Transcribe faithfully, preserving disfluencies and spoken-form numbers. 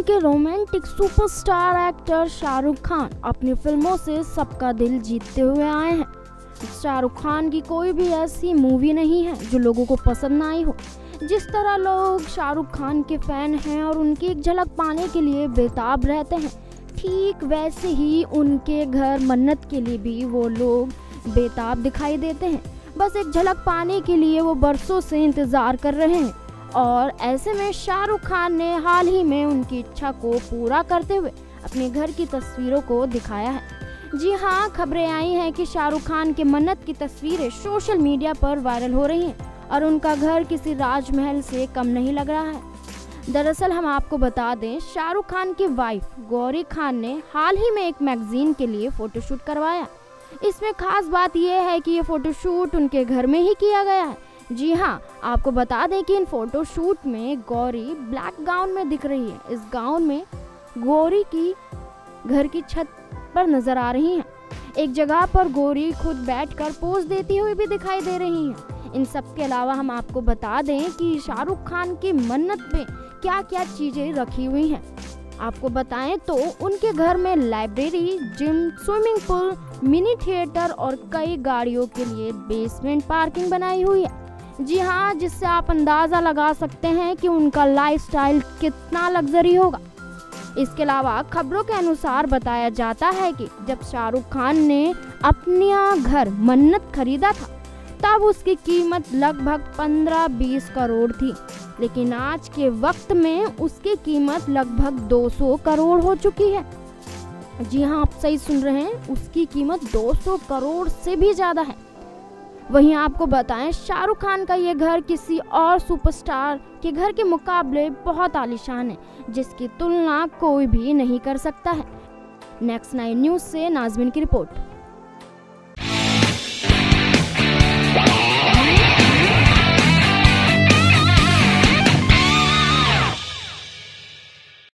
बॉलीवुड के romantic superstar actor Shahrukh Khan अपनी फिल्मों से सबका दिल जीतते हुए आए हैं। शाहरुख खान की कोई भी ऐसी मूवी नहीं है जो लोगों को पसंद ना आई हो। जिस तरह लोग शाहरुख खान के फैन हैं और उनकी एक झलक पाने के लिए बेताब रहते हैं, ठीक वैसे ही उनके घर मन्नत के लिए भी वो लोग बेताब दिखाई देते हैं। बस एक झलक पाने के लिए वो बरसों से इंतज़ार कर रहे हैं और ऐसे में शाहरुख खान ने हाल ही में उनकी इच्छा को पूरा करते हुए अपने घर की तस्वीरों को दिखाया है। जी हाँ, खबरें आई हैं कि शाहरुख खान के मन्नत की तस्वीरें सोशल मीडिया पर वायरल हो रही हैं और उनका घर किसी राजमहल से कम नहीं लग रहा है। दरअसल हम आपको बता दें, शाहरुख खान की वाइफ गौरी खान ने हाल ही में एक मैगजीन के लिए फोटोशूट करवाया। इसमें खास बात यह है कि ये फोटोशूट उनके घर में ही किया गया है। जी हाँ, आपको बता दें कि इन फोटोशूट में गौरी ब्लैक गाउन में दिख रही है। इस गाउन में गौरी की घर की छत पर नजर आ रही हैं। एक जगह पर गौरी खुद बैठकर पोज देती हुई भी दिखाई दे रही हैं। इन सब के अलावा हम आपको बता दें कि शाहरुख खान की मन्नत में क्या क्या चीजें रखी हुई हैं। आपको बताएं तो उनके घर में library, gym, swimming pool, mini theatre और कई गाड़ियों के लिए बेसमेंट पार्किंग बनाई हुई है। जी हाँ, जिससे आप अंदाजा लगा सकते हैं कि उनका लाइफस्टाइल कितना लग्जरी होगा। इसके अलावा खबरों के अनुसार बताया जाता है कि जब शाहरुख खान ने अपना घर मन्नत खरीदा था तब उसकी कीमत लगभग पंद्रह बीस करोड़ थी, लेकिन आज के वक्त में उसकी कीमत लगभग दो सौ करोड़ हो चुकी है। जी हाँ, आप सही सुन रहे हैं, उसकी कीमत दो सौ करोड़ से भी ज्यादा है। वहीं आपको बताएं, शाहरुख खान का ये घर किसी और सुपरस्टार के घर के मुकाबले बहुत आलीशान है, जिसकी तुलना कोई भी नहीं कर सकता है। नेक्स्ट नाइन न्यूज से नाज़मीन की रिपोर्ट।